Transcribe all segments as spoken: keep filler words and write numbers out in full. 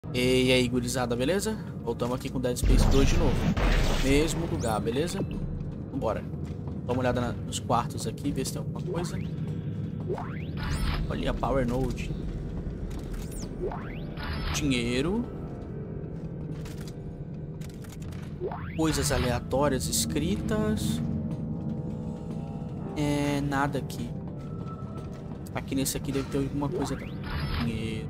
E aí, gurizada, beleza? Voltamos aqui com Dead Space dois de novo. Mesmo lugar, beleza? Vambora. Dá uma olhada na, nos quartos aqui, ver se tem alguma coisa. Olha a Power Node. Dinheiro. Coisas aleatórias escritas. É, nada aqui. Aqui nesse aqui deve ter alguma coisa também. Dinheiro.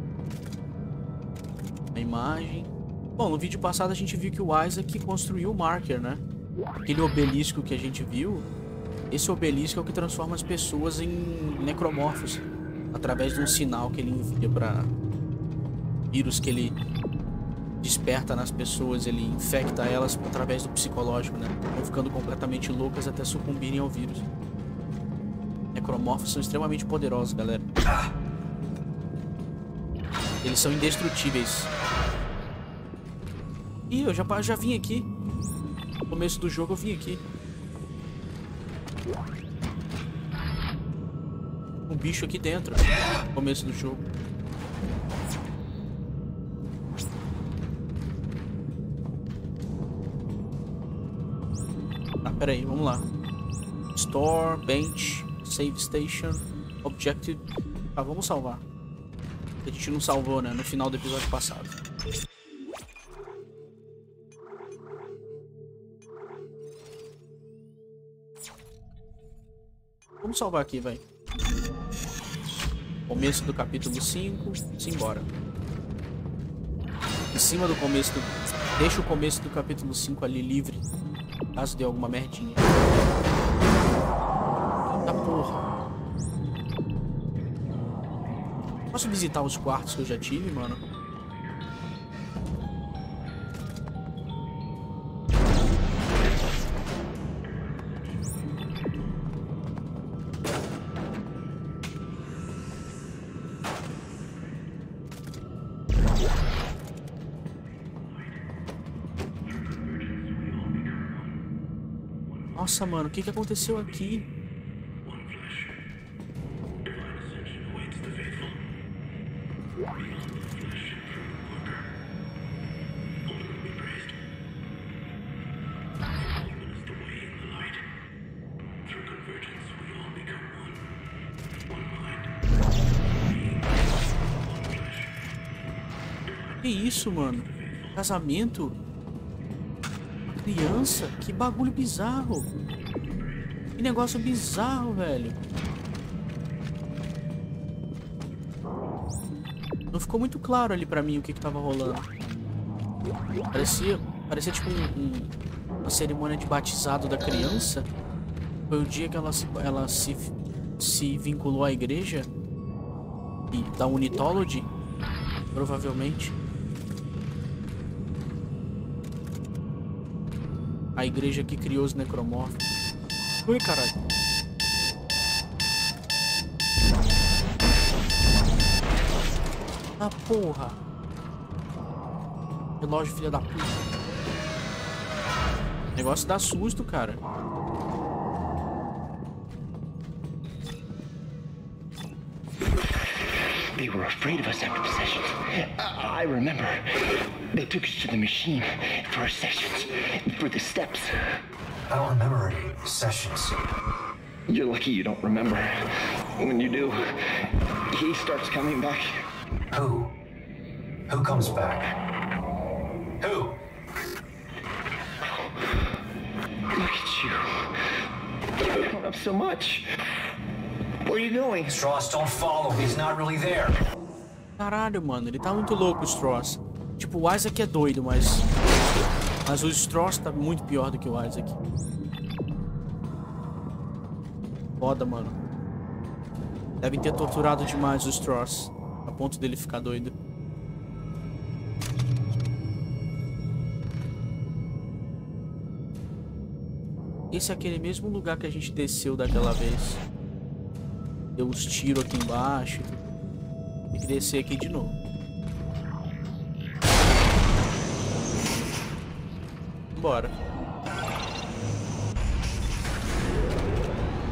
A imagem. Bom, no vídeo passado a gente viu que o Isaac construiu o marker, né? Aquele obelisco que a gente viu. Esse obelisco é o que transforma as pessoas em necromorfos. Através de um sinal que ele envia para vírus que ele desperta nas pessoas. Ele infecta elas através do psicológico, né? Vão ficando completamente loucas até sucumbirem ao vírus. Necromorfos são extremamente poderosos, galera. Eles são indestrutíveis. Ih, eu já, já vim aqui. No começo do jogo eu vim aqui. Um bicho aqui dentro. No começo do jogo. Ah, pera aí, vamos lá. Store, bench, save station, objective. Ah, vamos salvar. A gente não salvou, né? No final do episódio passado. Vamos salvar aqui, vai. Começo do capítulo cinco. Simbora. Em cima do começo do... Deixa o começo do capítulo cinco ali livre. Caso dê alguma merdinha. Eita porra. Posso visitar os quartos que eu já tive, mano? Nossa, mano, o que que aconteceu aqui? Que isso, mano? Casamento? Uma criança? Que bagulho bizarro. Que negócio bizarro, velho. Não ficou muito claro ali pra mim o que que tava rolando. Parecia, parecia tipo um, um, uma cerimônia de batizado da criança. Foi o dia que ela se, ela se, se vinculou à igreja. E da Unitology, provavelmente. A igreja que criou os necromorfos. Ui, caralho. Ah, porra. Relógio, filha da puta. O negócio dá susto, cara. They were afraid of us after the sessions. I remember. They took us to the machine for our sessions, for the steps. I don't remember any sessions. You're lucky you don't remember. When you do, he starts coming back. Who? Who comes back? Who? Look at you. You've grown up so much. What are you doing? Strauss, don't follow. He's not really there. Caralho, mano, ele tá muito louco, o Strauss. Tipo, o Isaac é doido, mas... Mas o Strauss tá muito pior do que o Isaac. Foda, mano. Devem ter torturado demais o Strauss, a ponto dele ficar doido. Esse é aquele mesmo lugar que a gente desceu daquela vez. Deu uns tiros aqui embaixo. Tem que descer aqui de novo. Bora.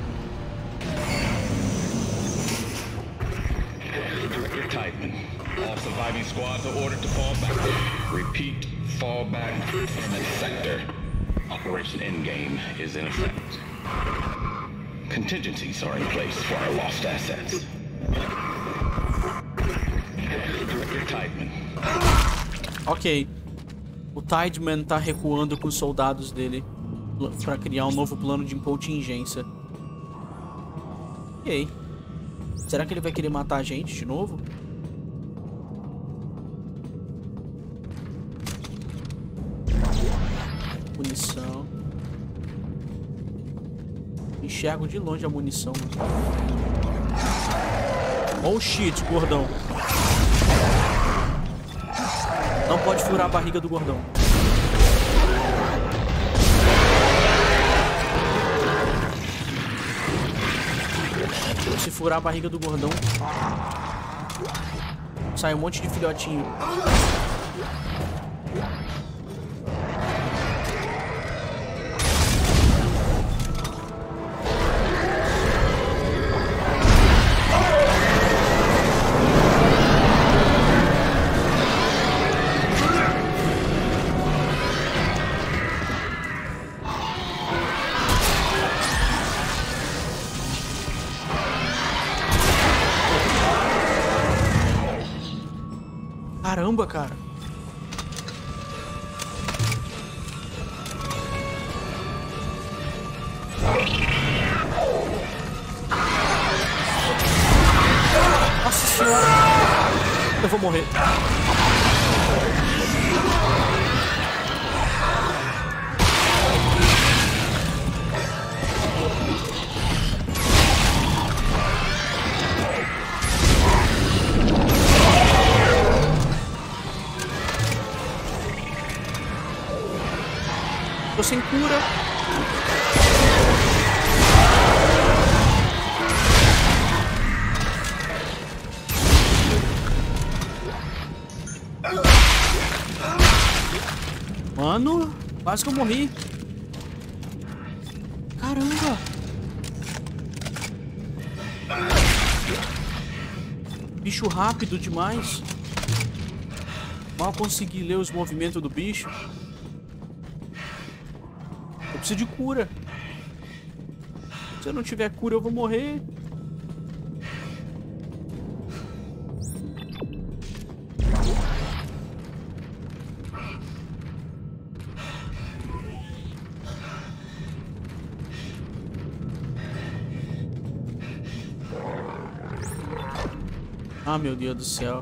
Tideman, all Last surviving squads are ordered to fall back. Repeat, fall back in the sector. Operation Endgame is in effect. Contingencies are in place for our lost assets. Director Tideman. Ok. O Tideman tá recuando com os soldados dele pra criar um novo plano de contingência. Ok. Será que ele vai querer matar a gente de novo? Munição. Enxergo de longe a munição. Oh shit, gordão. Não pode furar a barriga do gordão. Se furar a barriga do gordão, sai um monte de filhotinho. Caramba, cara. Nossa senhora. Eu vou morrer. Tô sem cura. Mano, quase que eu morri. Caramba. Bicho rápido demais. Mal consegui ler os movimentos do bicho. Eu preciso de cura. Se eu não tiver cura, eu vou morrer. Ah, meu Deus do céu.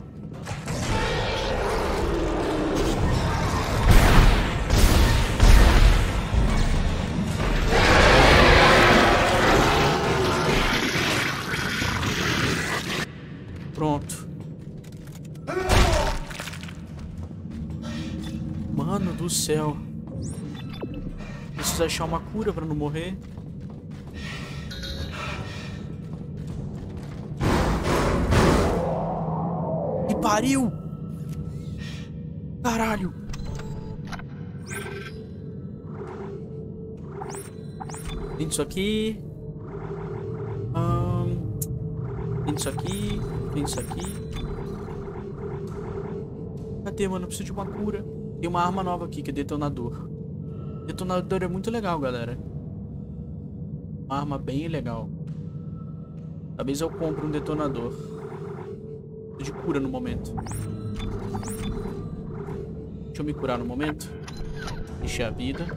Pronto. Mano do céu. Preciso achar uma cura pra não morrer. Que pariu! Caralho! Tem isso aqui. Hum, tem isso aqui. Tem isso aqui. Cadê, mano? Eu preciso de uma cura. Tem uma arma nova aqui, que é detonador. Detonador é muito legal, galera. Uma arma bem legal. Talvez eu compre um detonador. Preciso de cura no momento. Deixa eu me curar no momento. Encher a vida.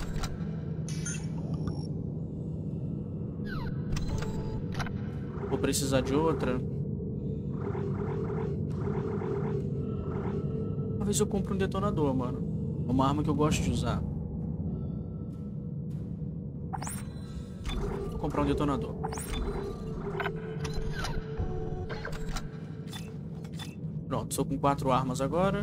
Vou precisar de outra. Talvez eu compre um detonador, mano. Uma arma que eu gosto de usar. Vou comprar um detonador. Pronto, estou com quatro armas agora.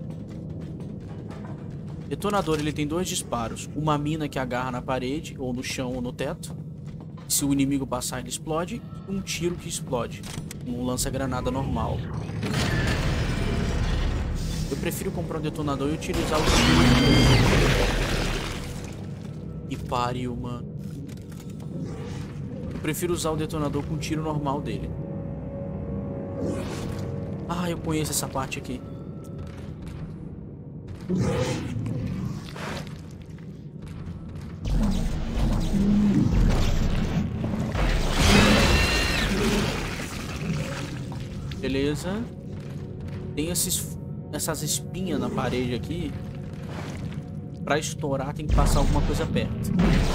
Detonador, ele tem dois disparos. Uma mina que agarra na parede, ou no chão, ou no teto. Se o inimigo passar, ele explode. E um tiro que explode. Um lança-granada normal. Eu prefiro comprar um detonador e utilizar o tiro. Que pariu, mano. Eu prefiro usar o detonador com o tiro normal dele. Ah, eu conheço essa parte aqui. Beleza. Tem esses, essas espinhas na parede aqui. Pra estourar tem que passar alguma coisa perto.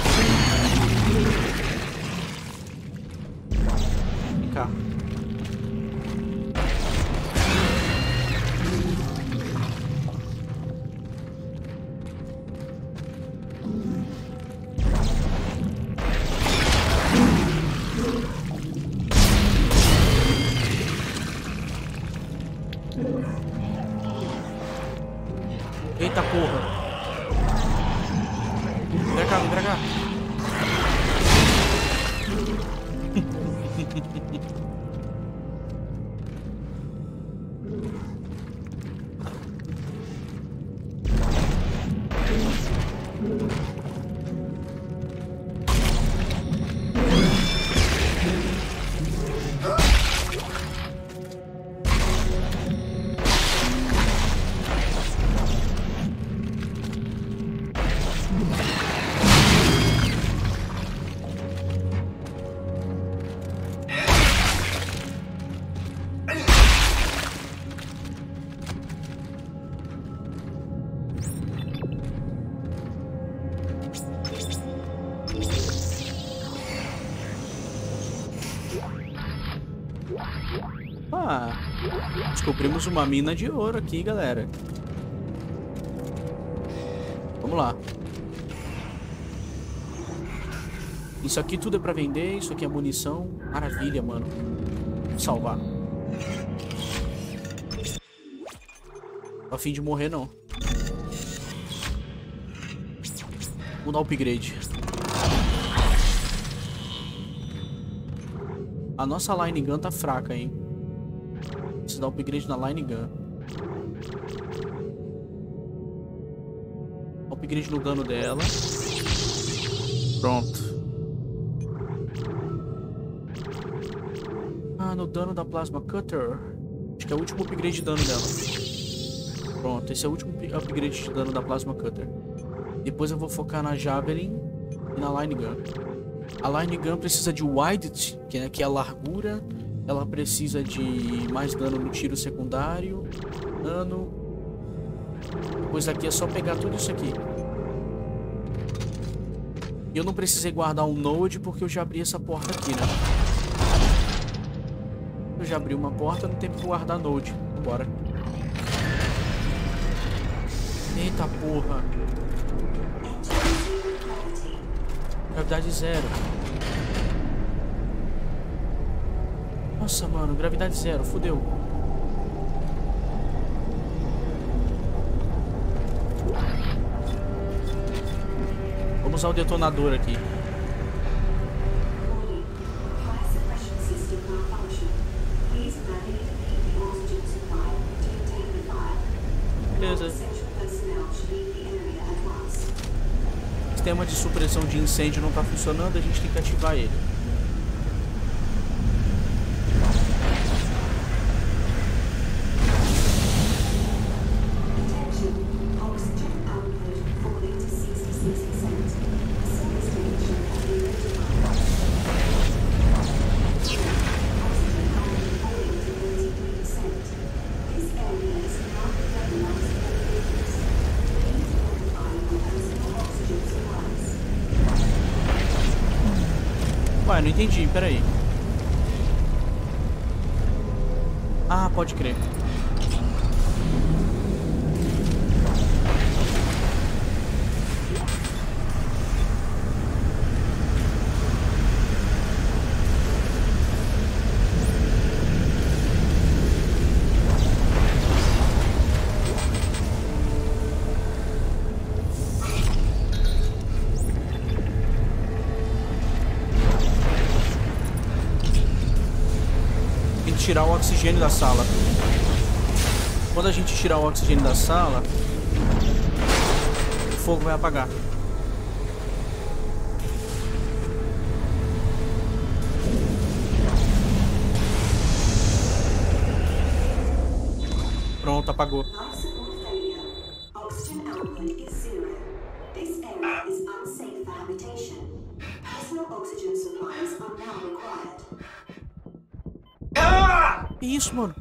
Vem cá. Eita porra. Vem pra cá, vem pra cá. Ah, descobrimos uma mina de ouro aqui, galera. Vamos lá. Isso aqui tudo é pra vender, isso aqui é munição. Maravilha, mano. Vou salvar. Tô a fim de morrer, não. Vou dar upgrade. A nossa Line Gun tá fraca, hein? Preciso dar upgrade na Line Gun. Upgrade no dano dela. Pronto. Ah, no dano da Plasma Cutter. Acho que é o último upgrade de dano dela. Pronto, esse é o último upgrade de dano da Plasma Cutter. Depois eu vou focar na Javelin e na Line Gun. A Line Gun precisa de Width, que é, que é a largura. Ela precisa de mais dano no tiro secundário. Dano. Depois aqui é só pegar tudo isso aqui. E eu não precisei guardar um node porque eu já abri essa porta aqui, né? Eu já abri uma porta, não tem que guardar node. Vambora. Eita porra. Gravidade zero. Nossa, mano, gravidade zero, fodeu. Vamos usar o detonador aqui. Beleza. O sistema de supressão de incêndio não está funcionando, a gente tem que ativar ele. Ué, não entendi, peraí. Ah, pode crer. Tirar o oxigênio da sala. Quando a gente tirar o oxigênio da sala, o fogo vai apagar. Pronto, apagou. Life support failure. Oxygen output is zero. This area is unsafe for habitation. Personal oxygen supplies are now required. Que isso, mano?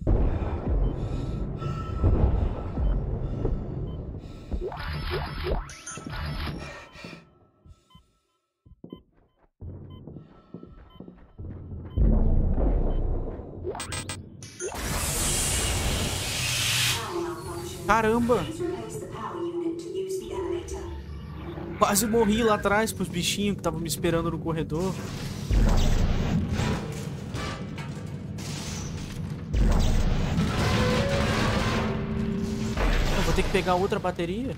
Caramba! Quase morri lá atrás pros bichinhos que estavam me esperando no corredor. Eu vou ter que pegar outra bateria.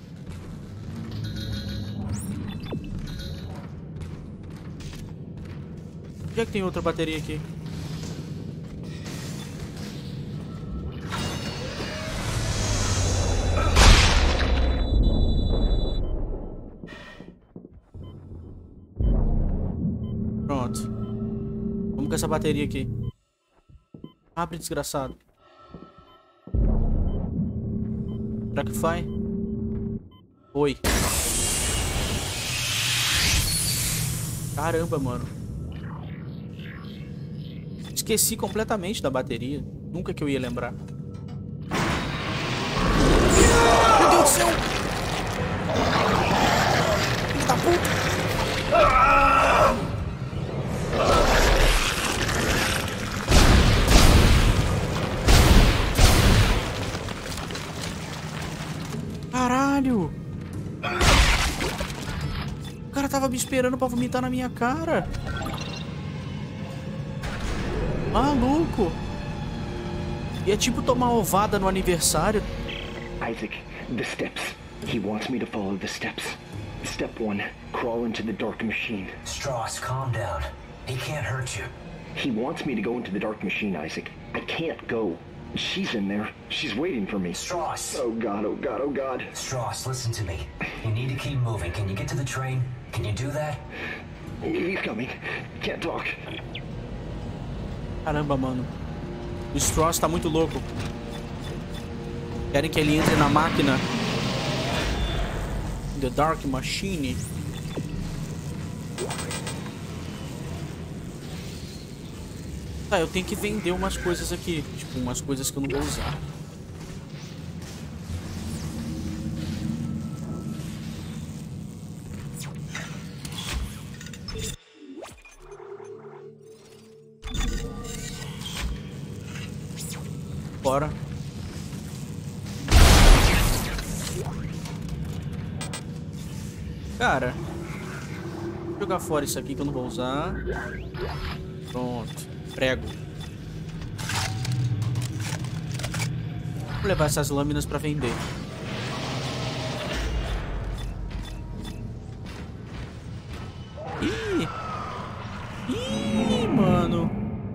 Onde é que tem outra bateria aqui? Pronto. Vamos com essa bateria aqui. Abre, desgraçado. Será que vai? Oi. Caramba, mano. Esqueci completamente da bateria. Nunca que eu ia lembrar. Meu Deus do céu! Filho da puta! Caralho! O cara tava me esperando pra vomitar na minha cara. Maluco! E é tipo tomar ovada no aniversário. Isaac, the steps. He wants me to follow the steps. Step one, crawl into the dark machine. Strauss, calm down. He can't hurt you. He wants me to go into the dark machine, Isaac. I can't go. She's in there. She's waiting for me. Strauss! Oh God, oh God, oh God. Strauss, listen to me. You need to keep moving. Can you get to the train? Can you do that? He's coming. Can't talk. Caramba, mano. O Strauss tá muito louco. Querem que ele entre na máquina. The Dark Machine. Tá, eu tenho que vender umas coisas aqui. Tipo, umas coisas que eu não vou usar. Bora. Cara, vou jogar fora isso aqui que eu não vou usar. Pronto. Prego. Vou levar essas lâminas pra vender. Ih! Ih, mano.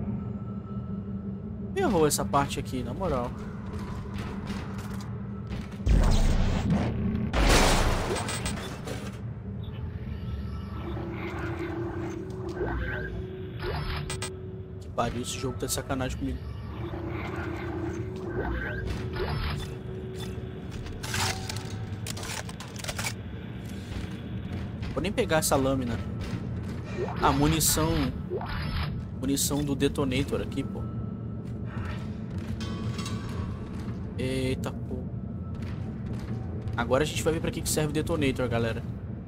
Errou essa parte aqui, na moral. Que pariu, esse jogo tá de sacanagem comigo. Vou nem pegar essa lâmina. Ah, munição. Munição do detonator aqui, pô. Eita, pô. Agora a gente vai ver pra que que serve o detonator, galera.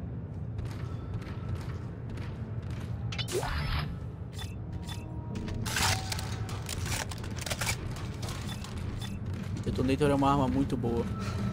Detonator é uma arma muito boa.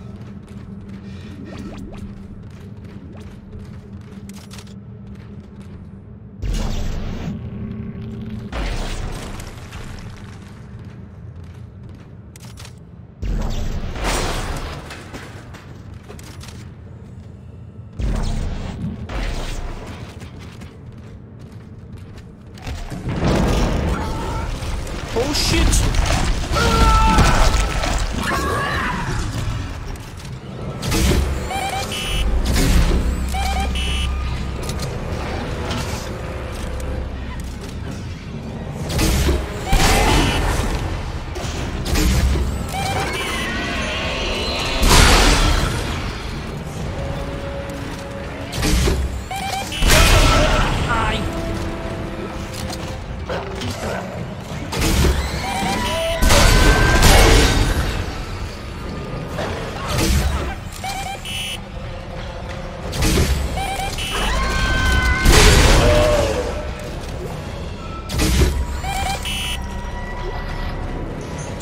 Oh shit!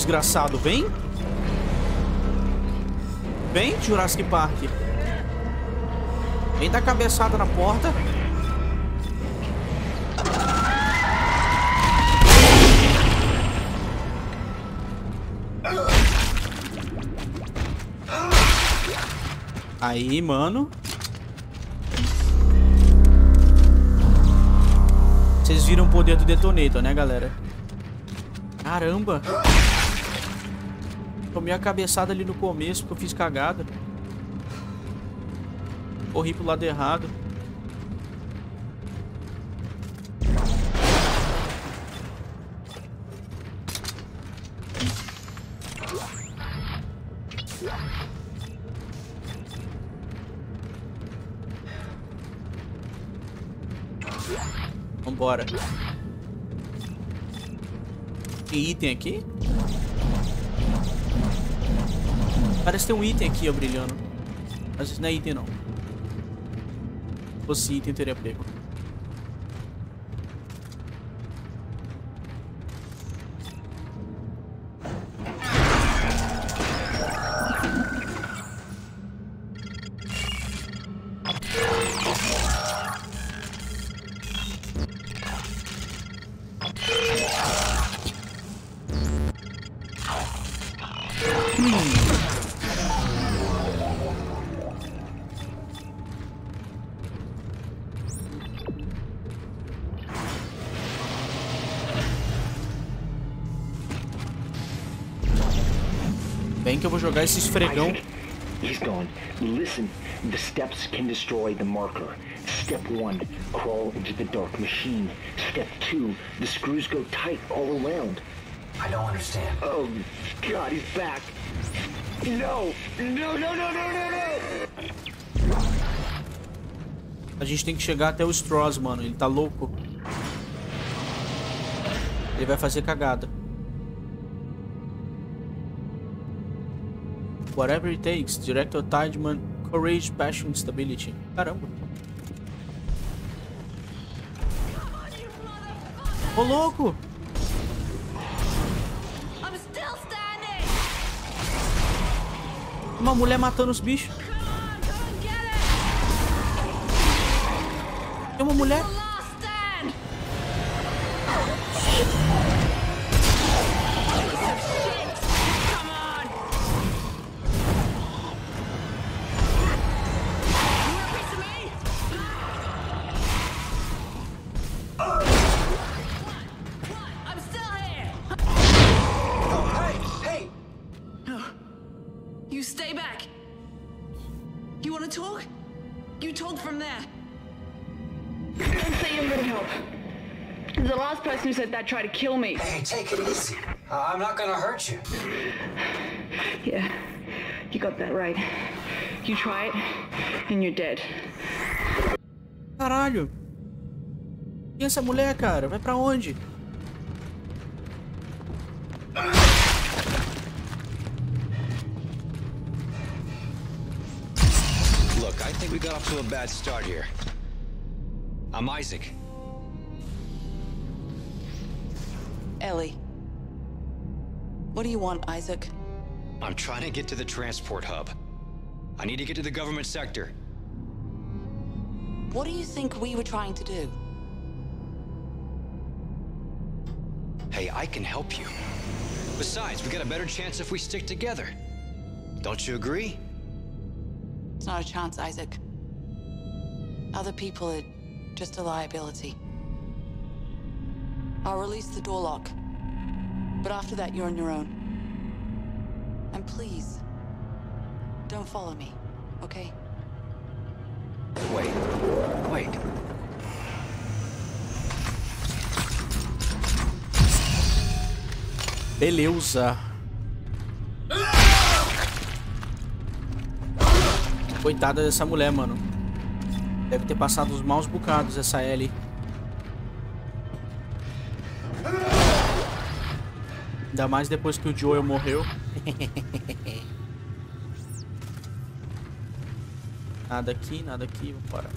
desgraçado. Vem. Vem, Jurassic Park. Vem dar cabeçada na porta. Aí, mano. Vocês viram o poder do detonator, né, galera? Caramba. Tomei a cabeçada ali no começo porque eu fiz cagada. Corri pro lado errado. Vambora. Tem item aqui? Parece que tem um item aqui, ó, brilhando. Mas isso não é item, não. Se fosse item, eu teria pego. Bem que eu vou jogar esse esfregão. He's gone. Listen, the steps can destroy the marker. Step one, crawl into the dark machine. Step two, the screws go tight all around. I don't understand. Oh, God, he's back. No, no, no, no, no, no, no. A gente tem que chegar até o Stross, mano. Ele tá louco. Ele vai fazer cagada. Whatever it takes. Director Tideman. Courage, passion, stability. Caramba. Ô, louco! Uma mulher matando os bichos. Tem uma mulher. Who said that tried to kill me? Hey, take it easy. Uh, I'm not gonna hurt you. Yeah, you got that right. You try it, and you're dead. Caralho. E essa mulher, cara? Vai pra onde? Look, I think we got off to a bad start here. I'm Isaac. Ellie. What do you want, Isaac? I'm trying to get to the transport hub. I need to get to the government sector. What do you think we were trying to do? Hey, I can help you. Besides, we got a better chance if we stick together. Don't you agree? It's not a chance, Isaac. Other people are just a liability. I'll release the door lock. But after that, you're on your own. And please, don't follow me, okay? Wait, wait. Beleza. Coitada dessa mulher, mano. Deve ter passado os maus bocados essa Ellie. Ainda mais depois que o Joel morreu. Nada aqui, nada aqui. Vamos parar.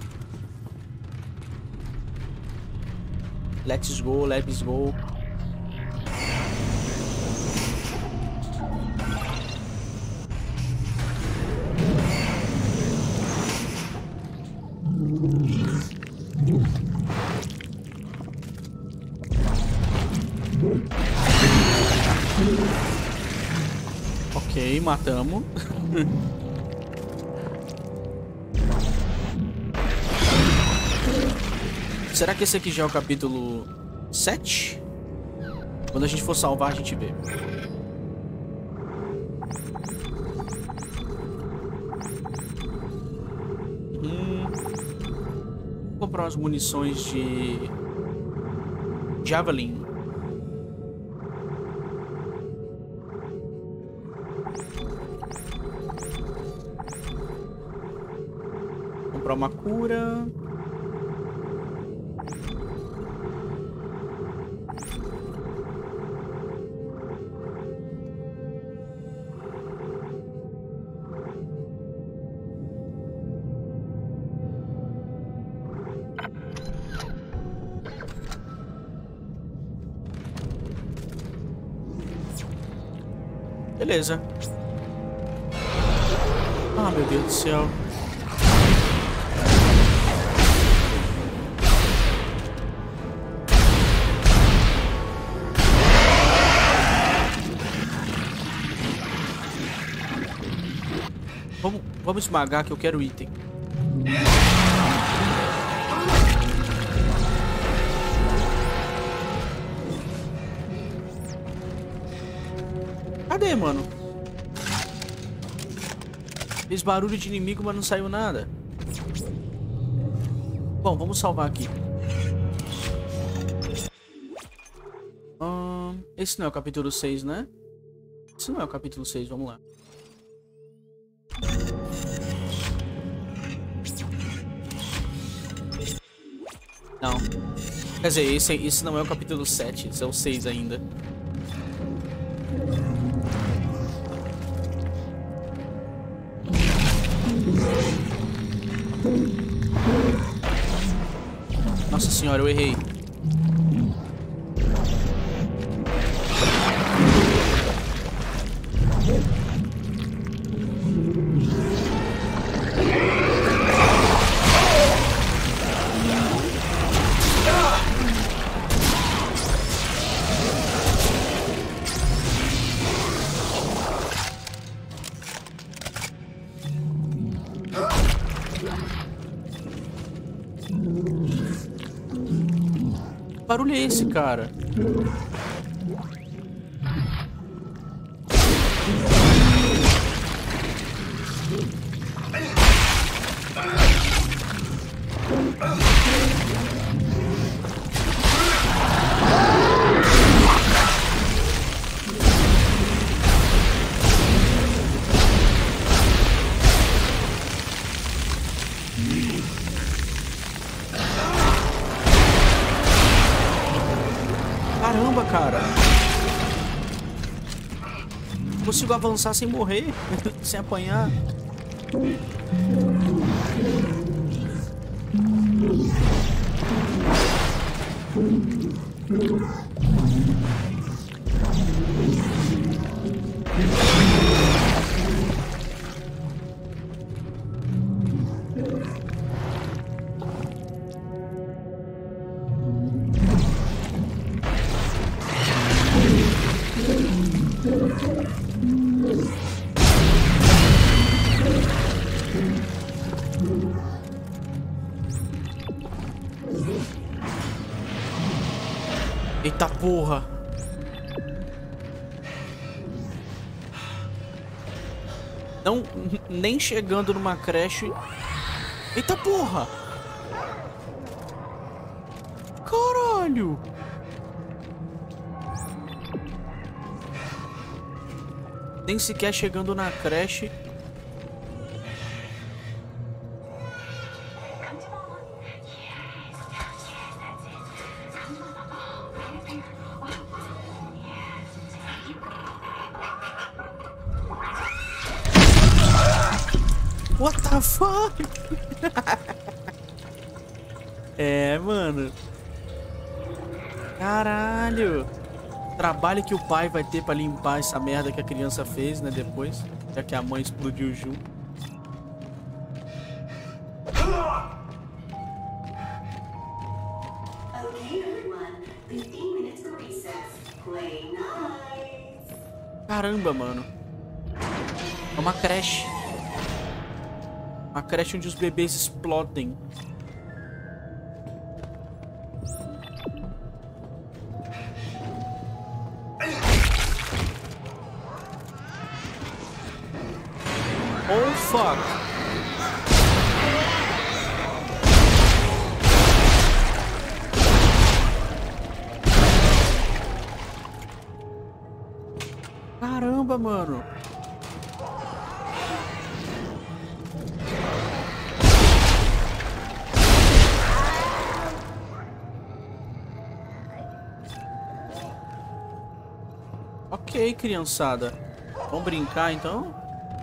Let's go, let's go. Foi, matamos. Será que esse aqui já é o capítulo sete? Quando a gente for salvar, a gente vê. Hum. Vou comprar umas munições de Javelin. Comprar uma cura. Beleza. Ah, meu Deus do céu. Vamos, vamos esmagar que eu quero item. Cadê, mano? Fez barulho de inimigo, mas não saiu nada. Bom, vamos salvar aqui. Hum, esse não é o capítulo seis, né? Esse não é o capítulo seis, vamos lá. Não. Quer dizer, esse, esse não é o capítulo sete, esse é o seis ainda. Nossa senhora, eu errei. Que barulho é esse, cara? Caramba, cara. Consigo avançar sem morrer, sem apanhar. Eita porra. Não, nem chegando numa creche. Eita porra. Caralho. Nem sequer chegando na creche. What the fuck? É, mano. Caralho. Trabalho que o pai vai ter pra limpar essa merda que a criança fez, né, depois. Já que a mãe explodiu junto. Caramba, mano. É uma creche. Uma creche onde os bebês explodem. Oh, fuck. Caramba, mano. Ok, criançada. Vamos brincar, então?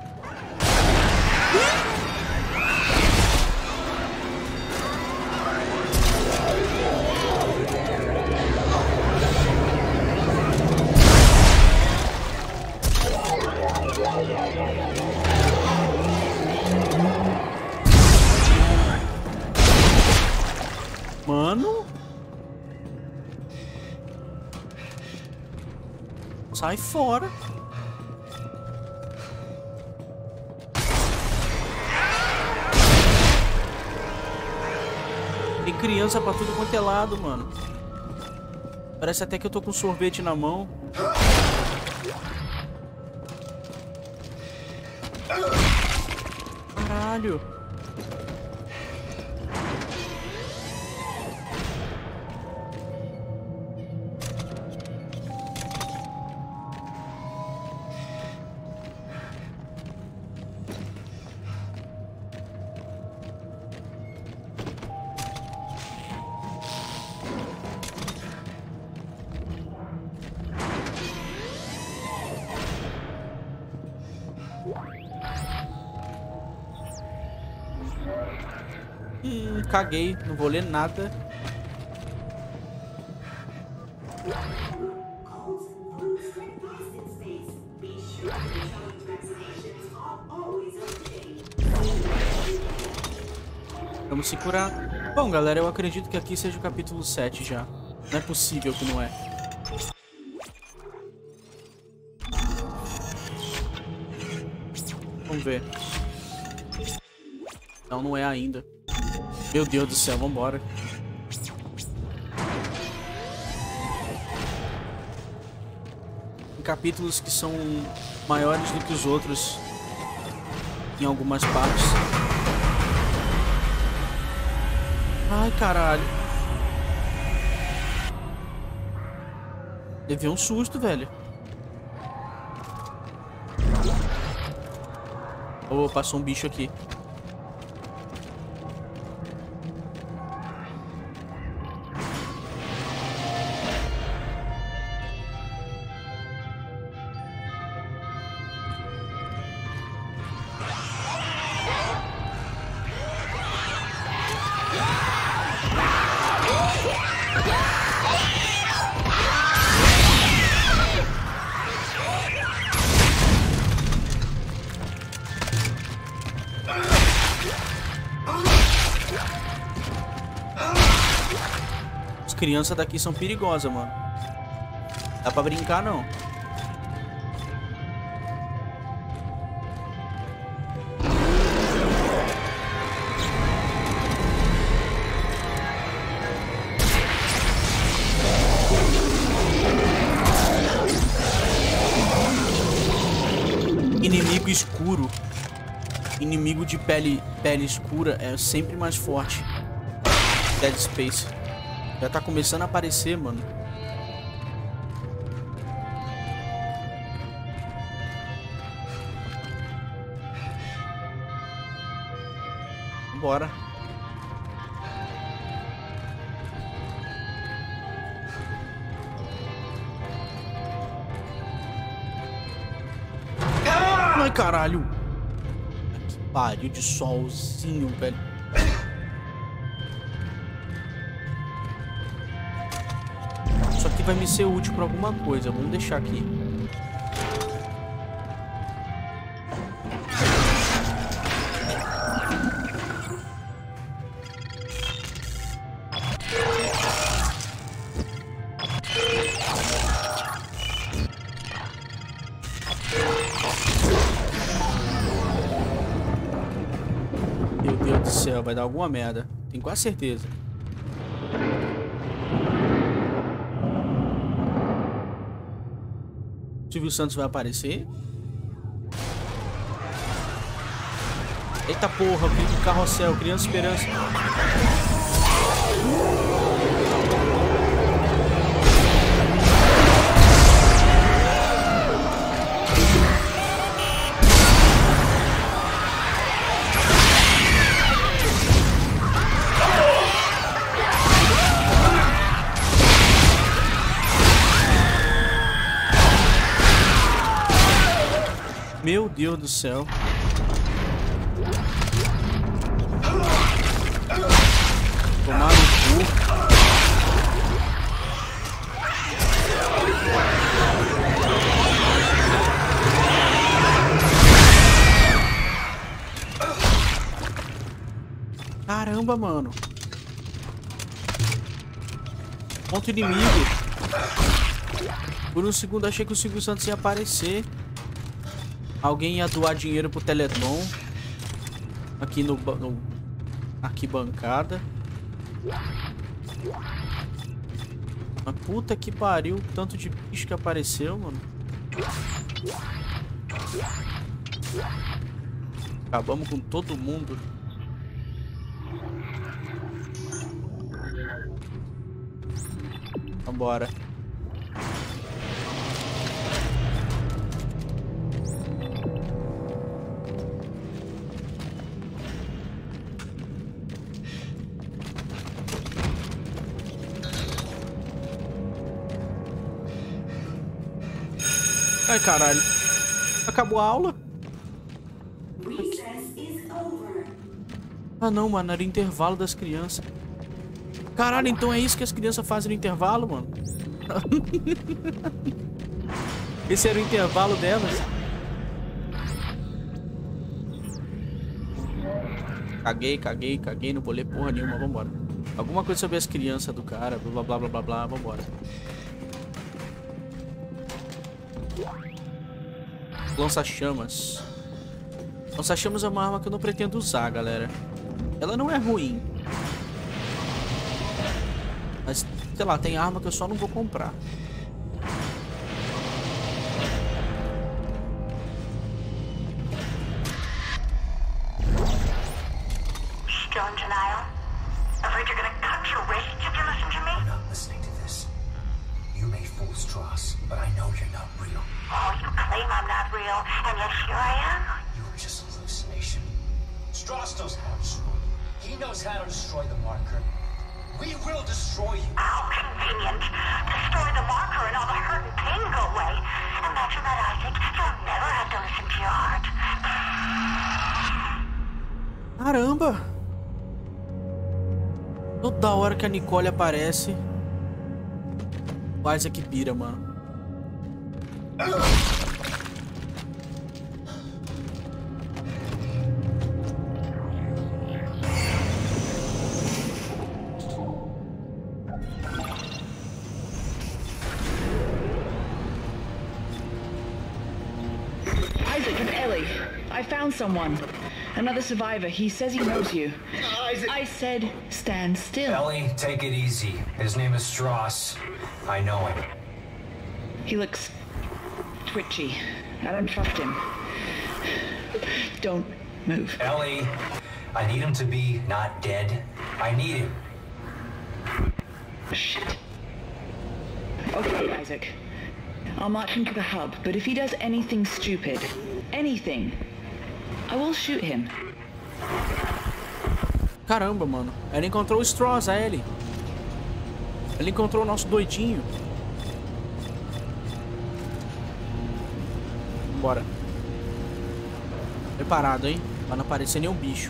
Mano. Sai fora. Tem criança pra tudo quanto é lado, mano. Parece até que eu tô com sorvete na mão. Caralho. Hum, caguei, não vou ler nada. Vamos se curar. Bom, galera, eu acredito que aqui seja o capítulo sete já. Não é possível que não é. Vamos ver. Não, não é ainda. Meu Deus do céu, vambora. Tem capítulos que são maiores do que os outros em algumas partes. Ai, caralho. Levei um susto, velho. Oh, passou um bicho aqui. As crianças daqui são perigosas, mano. Dá pra brincar, não. Inimigo escuro. Inimigo de pele, pele escura é sempre mais forte. Dead Space. Já tá começando a aparecer, mano. Bora. Ai, caralho. Que pariu de solzinho, velho. Isso aqui vai me ser útil pra alguma coisa. Vamos deixar aqui. Meu Deus do céu, vai dar alguma merda. Tenho quase certeza. Silvio Santos vai aparecer? Eita porra, o carrossel, Criança Esperança. Meu Deus do céu. Tomar no cu. Caramba, mano. Ponto inimigo. Por um segundo achei que o Silvio Santos ia aparecer. Alguém ia doar dinheiro pro Teleton. Aqui no, no arquibancada. Mas puta que pariu, tanto de bicho que apareceu, mano. Acabamos com todo mundo. Vambora. Ai, caralho. Acabou a aula? Ah, não, mano. Era o intervalo das crianças. Caralho, então é isso que as crianças fazem no intervalo, mano? Esse era o intervalo delas. Caguei, caguei, caguei. Não vou ler porra nenhuma. Vambora. Alguma coisa sobre as crianças do cara. Blá, blá, blá, blá, blá. Vambora. Lança-chamas. Lança-chamas é uma arma que eu não pretendo usar, galera. Ela não é ruim. Mas, sei lá, tem arma que eu só não vou comprar. Still in denial? Afraid you're gonna cut your wrists if you listen to me? I'm not listening to this. You may fool Strauss, but I know you're not real. Oh, you claim I'm not real, and yet here I am. You were just a hallucination. Strauss knows how to destroy you. He knows how to destroy the marker. We will destroy you. How convenient. Destroy the marker and all the hurt and pain go away. Imagine that, Isaac. You'll never have to listen to your heart. Caramba! Toda hora que a Nicole aparece, o Isaac pira, mano. Isaac and Ellie, I found someone. Another survivor. He says he knows you. Isaac. I said stand still. Ellie, take it easy. His name is Strauss. I know him. He looks twitchy. I don't trust him. Don't move. Ellie, I need him to be not dead. I need him. Shit. Okay, Isaac. I'll march him to the hub, but if he does anything stupid, anything, I will shoot him. Caramba, mano. Ela encontrou o Strauss, a Ellie. Ela encontrou o nosso doidinho. Bora. Preparado, hein? Pra não aparecer nenhum bicho.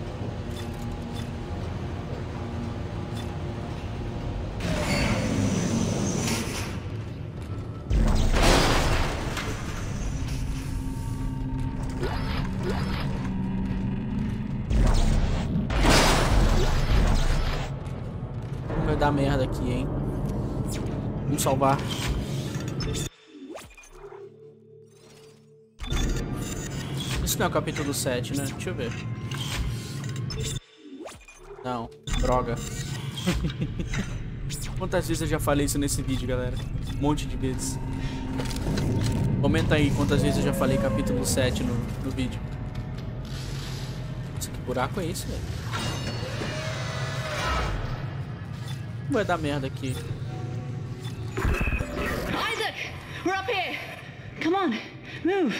Vai dar merda aqui, hein? Vamos salvar. Isso não é o capítulo sete, né? Deixa eu ver. Não, droga. Quantas vezes eu já falei isso nesse vídeo, galera? Um monte de vezes. Comenta aí quantas vezes eu já falei capítulo sete no, no vídeo. Nossa, que buraco é esse, velho? Vai dar merda aqui. Isaac! We're up here! Come on, move!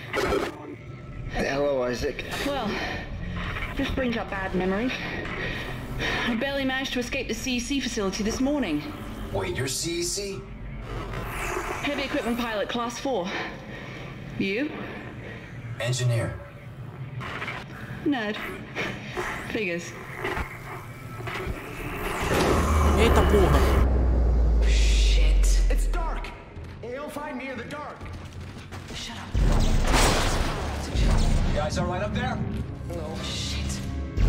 Hello, Isaac. Well, this brings up bad memories. I barely managed to escape the C E C facility this morning. Wait, you're C E C? Heavy equipment pilot, class four. You? Engineer. Nerd. Figures. Eita porra! Shit. It's dark. You'll find me in the dark. Shut up. You guys all right up there? Oh, shit.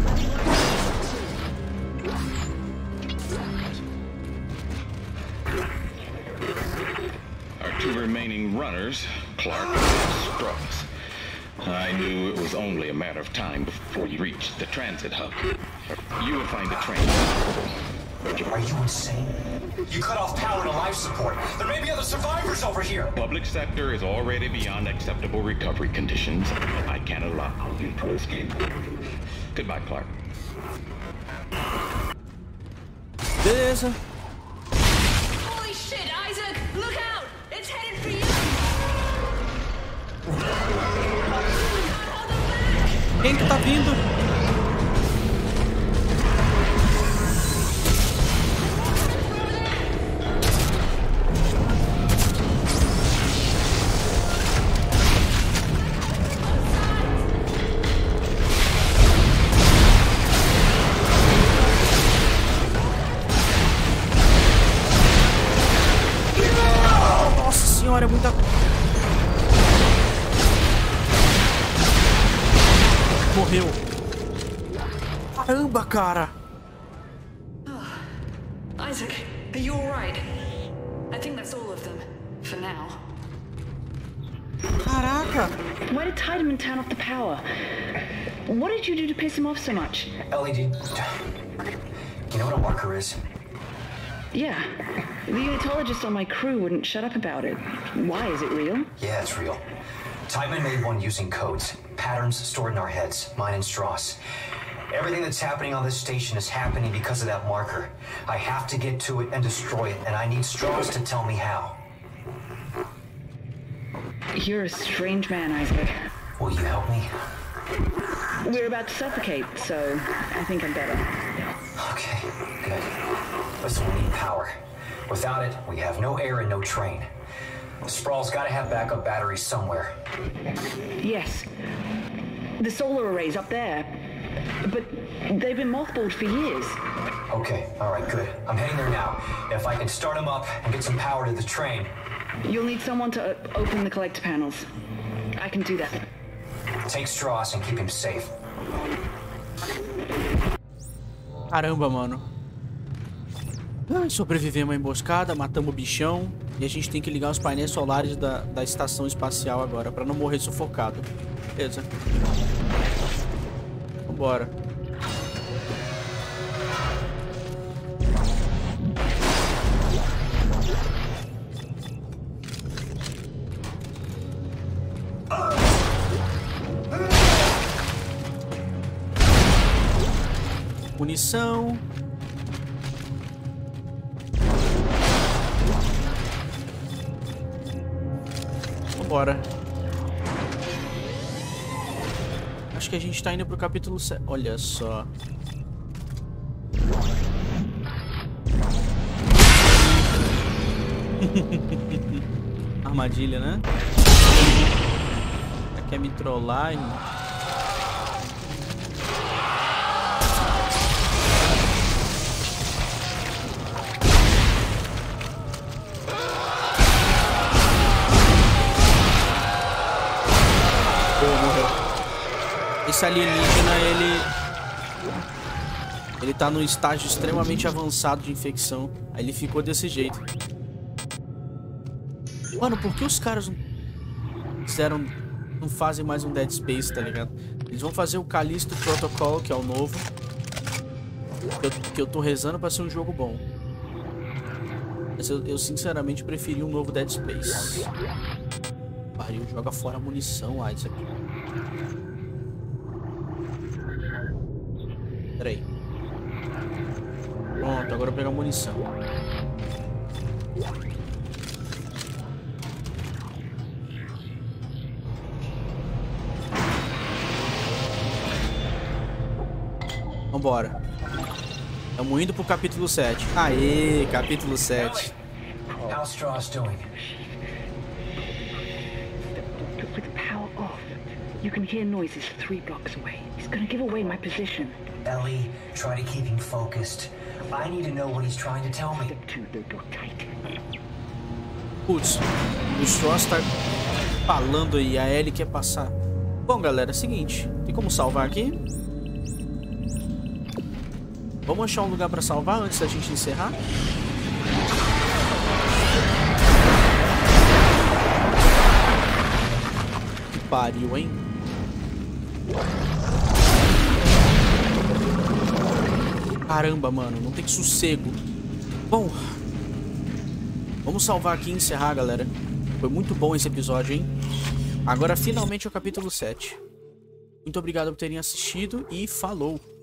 Our two remaining runners, Clark and Strauss. I knew it was only a matter of time before you reached the transit hub. You will find the train. Are you insane? You cut off power to life support. There may be other survivors over here. Public sector is already beyond acceptable recovery conditions. I can't allow you to escape. Goodbye, Clark. Beleza. Holy shit, Isaac! Look out! It's headed for you! Quem que tá vindo? Nossa senhora, é muita... Morreu. Caramba, cara. Isaac, are you alright? I think that's all of them. For now. Caraca. Why did Tiedemann turn off the power? What did you do to piss him off so much? L E D. You know what a marker is? Yeah. The unitologist on my crew wouldn't shut up about it. Why? Is it real? Yeah, it's real. Tiedemann made one using codes. Patterns stored in our heads. Mine and Strauss. Everything that's happening on this station is happening because of that marker. I have to get to it and destroy it, and I need Strauss to tell me how. You're a strange man, Isaac. Will you help me? We're about to suffocate, so I think I'm better. Okay, good. Listen, we need power. Without it, we have no air and no train. Sprawl's gotta have backup batteries somewhere. Yes. The solar array's up there. But they've been mothballed for years. Okay, alright, good. I'm heading there now. If I can start them up and get some power to the train... You'll need someone to open the collector panels. I can do that. Take Strauss and keep him safe. Caramba, mano. Ah, sobrevivemos à emboscada, matamos o bichão. E a gente tem que ligar os painéis solares da, da estação espacial agora, pra não morrer sufocado. Beleza. Vambora. Munição. Vambora. Acho que a gente tá indo pro capítulo sete. Olha só. Armadilha, né? Quer me trollar, hein? Esse alienígena, ele... Ele tá num estágio extremamente avançado de infecção. Aí ele ficou desse jeito. Mano, por que os caras não fizeram... Não fazem mais um Dead Space, tá ligado? Eles vão fazer o Callisto Protocol, que é o novo. Que eu, que eu tô rezando pra ser um jogo bom. Mas eu, eu sinceramente preferi um novo Dead Space. Pariu, joga fora a munição, ah, isso aqui. Pera aí. Pronto, agora eu vou pegar munição. Vambora. Estamos indo pro capítulo sete. Aê, capítulo sete. How's Strauss doing? With the power off, you can hear noises three blocks away. He's gonna give away my position. Ellie, try to keep him focused. I need to know what he's trying to tell me. Step two, the door tight. Putz, o Strauss tá falando aí, a Ellie quer passar. Bom, galera, é o seguinte. Tem como salvar aqui? Vamos achar um lugar pra salvar antes da gente encerrar? Que pariu, hein? Caramba, mano, não tem sossego. Bom, vamos salvar aqui e encerrar, galera. Foi muito bom esse episódio, hein? Agora finalmente é o capítulo sete. Muito obrigado por terem assistido e falou!